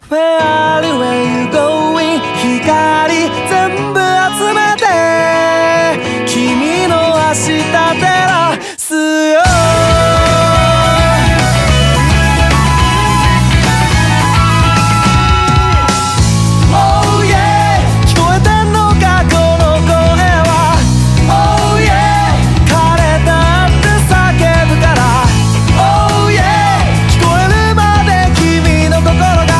Where are you going? 光全部集めて君の明日照らすよ。Oh yeah 聞こえてんのかこの声は。 Oh yeah 枯れたって叫ぶから。 Oh yeah 聞こえるまで君の心が。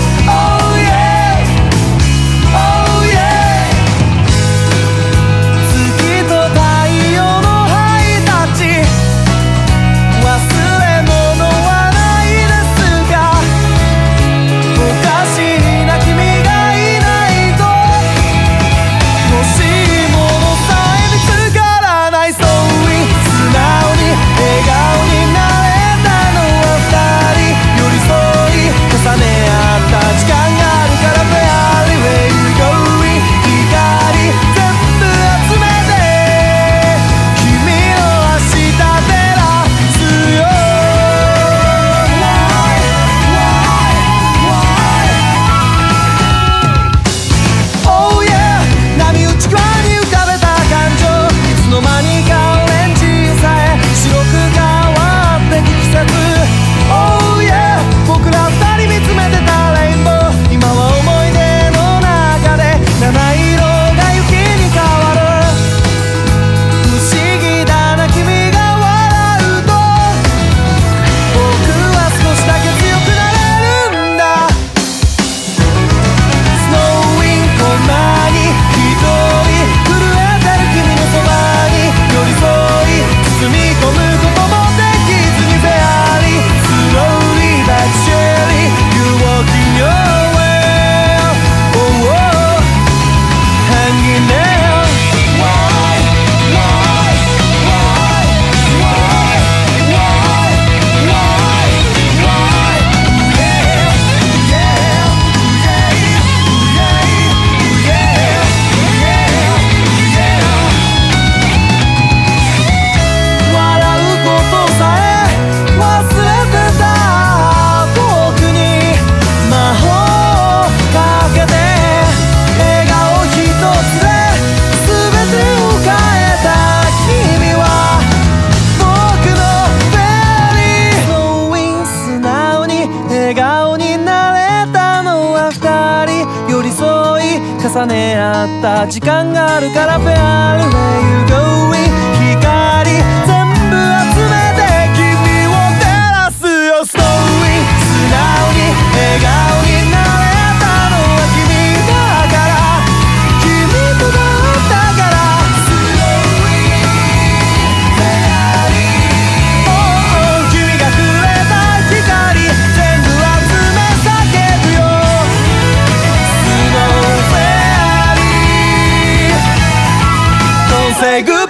重ね合った時間があるから Where are you going? 光全部集めて君を照らすよ。 Snowing 素直に笑顔になれたのは君だから。君とだったから。 Snowing Oh 君がくれた光全部集め叫ぶよ。 Snow Say goodbye